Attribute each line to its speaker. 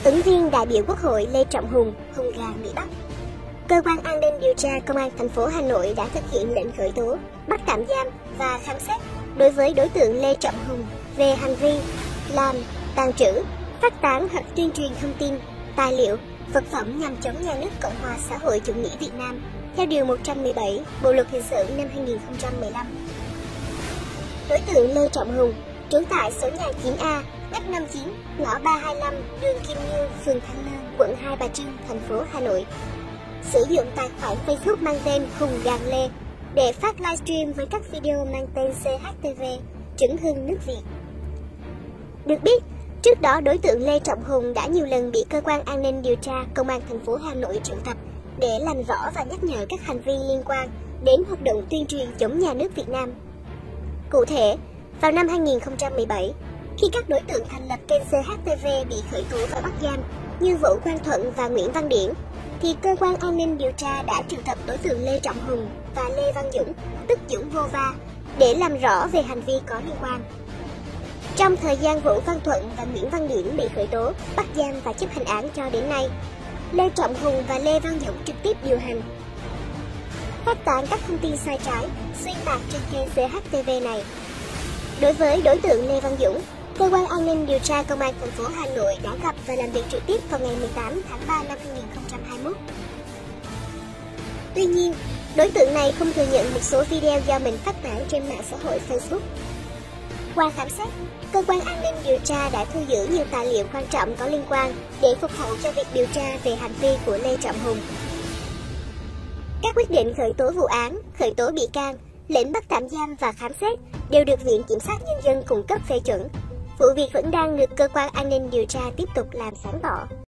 Speaker 1: Ứng viên đại biểu Quốc hội Lê Trọng Hùng, Hùng Gà bị bắt. Cơ quan an ninh điều tra Công an thành phố Hà Nội đã thực hiện lệnh khởi tố, bắt tạm giam và khám xét đối với đối tượng Lê Trọng Hùng về hành vi làm, tàng trữ, phát tán hoặc tuyên truyền thông tin, tài liệu, vật phẩm nhằm chống nhà nước Cộng hòa xã hội chủ nghĩa Việt Nam theo điều 117 Bộ luật hình sự năm 2015. Đối tượng Lê Trọng Hùng, trú tại số nhà 9A, ngách 59, ngõ 325, đường Kim Nghiêu, phường Thanh Lương, quận Hai Bà Trưng, thành phố Hà Nội, sử dụng tài khoản Facebook mang tên Hùng Gà Lê để phát livestream với các video mang tên CHTV, trứng hưng nước Việt. Được biết, trước đó đối tượng Lê Trọng Hùng đã nhiều lần bị cơ quan an ninh điều tra Công an thành phố Hà Nội triệu tập để làm rõ và nhắc nhở các hành vi liên quan đến hoạt động tuyên truyền chống nhà nước Việt Nam. Cụ thể, vào năm 2017, khi các đối tượng thành lập kênh CHTV bị khởi tố và bắt giam như Vũ Quang Thuận và Nguyễn Văn Điển, thì cơ quan an ninh điều tra đã triệu tập đối tượng Lê Trọng Hùng và Lê Văn Dũng, tức Dũng Vô Va, để làm rõ về hành vi có liên quan. Trong thời gian Vũ Văn Thuận và Nguyễn Văn Điển bị khởi tố, bắt giam và chấp hành án cho đến nay, Lê Trọng Hùng và Lê Văn Dũng trực tiếp điều hành, phát tán các thông tin sai trái, xuyên tạc trên kênh CHTV này. Đối với đối tượng Lê Văn Dũng, cơ quan an ninh điều tra Công an thành phố Hà Nội đã gặp và làm việc trực tiếp vào ngày 18 tháng 3 năm 2021. Tuy nhiên, đối tượng này không thừa nhận một số video do mình phát tán trên mạng xã hội Facebook. Qua khám xét, cơ quan an ninh điều tra đã thu giữ nhiều tài liệu quan trọng có liên quan để phục vụ cho việc điều tra về hành vi của Lê Trọng Hùng. Các quyết định khởi tố vụ án, khởi tố bị can, lệnh bắt tạm giam và khám xét đều được Viện Kiểm sát Nhân dân cung cấp phê chuẩn. Vụ việc vẫn đang được cơ quan an ninh điều tra tiếp tục làm sáng tỏ.